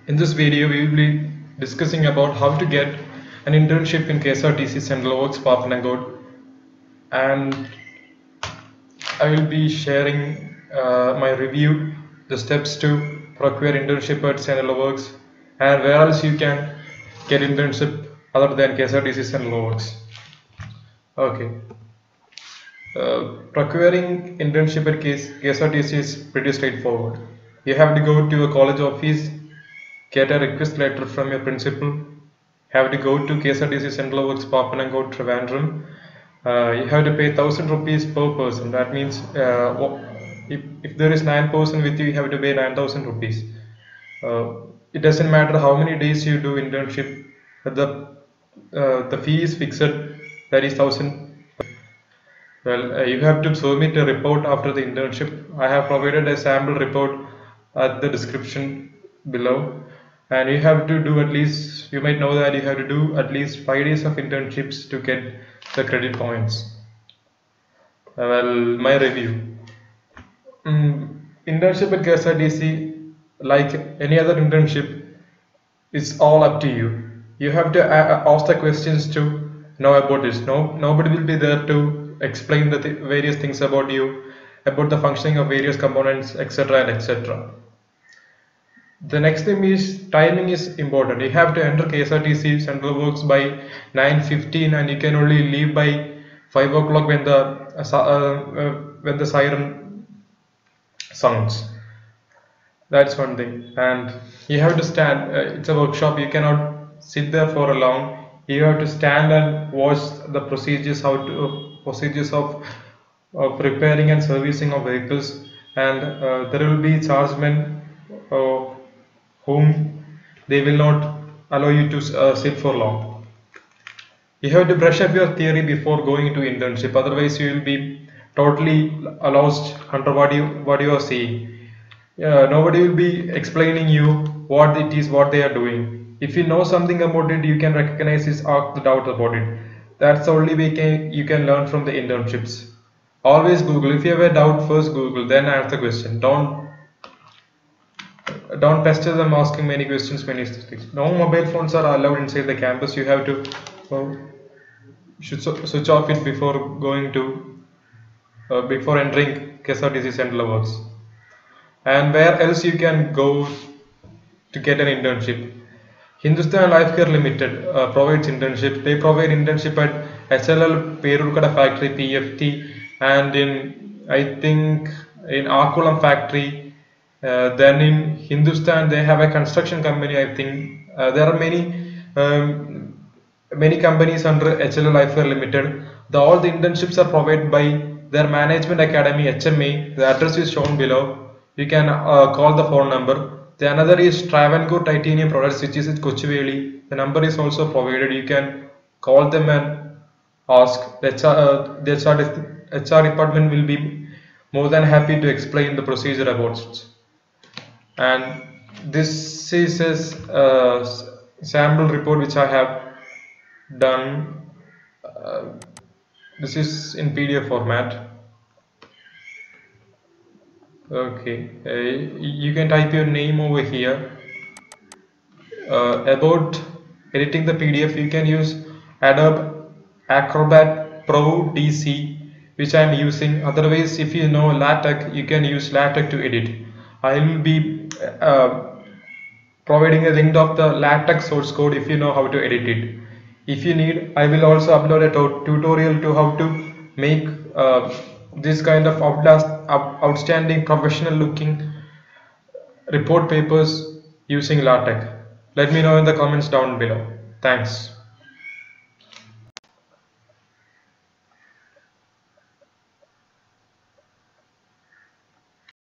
In this video, we will be discussing about how to get an internship in KSRTC CENTRAL WORKS Pappanamcode, and I will be sharing my review, the steps to procure internship at CENTRAL WORKS, and where else you can get internship other than KSRTC CENTRAL WORKS. Okay. Procuring internship at KSRTC is pretty straightforward. You have to go to a college office, get a request letter from your principal, have to go to KSRTC CENTRAL WORKS Pappanamcode Thiruvananthapuram. You have to pay 1,000 rupees per person. That means if there is 9 person with you, you have to pay 9,000 rupees. It doesn't matter how many days you do internship. The fee is fixed. That is 1,000. Well, you have to submit a report after the internship. I have provided a sample report at the description below, and you have to do at least, you might know that you have to do at least 5 days of internships to get the credit points. Well, my review. Internship at KSRTC, like any other internship, is all up to you. You have to ask the questions to know about this. Nobody will be there to explain the various things about you, about the functioning of various components, etc. and etc. The next thing is timing is important. You have to enter KSRTC CENTRAL WORKS by 9:15, and you can only leave by 5 o'clock when the siren sounds. That's one thing. And you have to stand. It's a workshop. You cannot sit there for a long. You have to stand and watch the procedures of repairing and servicing of vehicles, and there will be chargemen whom they will not allow you to sit for long. You have to brush up your theory before going into internship, otherwise you will be totally lost under what you are seeing. Nobody will be explaining you what it is, what they are doing. If you know something about it, you can recognize it, ask the doubt about it. That's the only way you can learn from the internships. Always Google. If you have a doubt, first Google, then ask the question. Don't pester them asking many questions, many things. No mobile phones are allowed inside the campus. You have to should switch off it before going to before entering KSRTC CENTRAL WORKS. And where else you can go to get an internship? Hindustan Lifecare Limited provides internship. They provide internship at HLL Perurkada factory, PFT, and I think in Akulam factory. Then in Hindustan they have a construction company. I think there are many companies under HLL Lifecare Limited. All the internships are provided by their management academy, HMA. The address is shown below. You can call the phone number. The another is Travancore Titanium Products, which is at Kochuveli. The number is also provided. You can call them and ask. The HR department will be more than happy to explain the procedure about it. And this is a sample report which I have done. This is in PDF format. Okay, you can type your name over here. About editing the PDF, you can use Adobe Acrobat Pro DC, which I am using. Otherwise, if you know LaTeX, you can use LaTeX to edit. I will be providing a link of the LaTeX source code if you know how to edit it. If you need, I will also upload a tutorial to how to make this kind of outstanding professional looking report papers using LaTeX. Let me know in the comments down below. Thanks.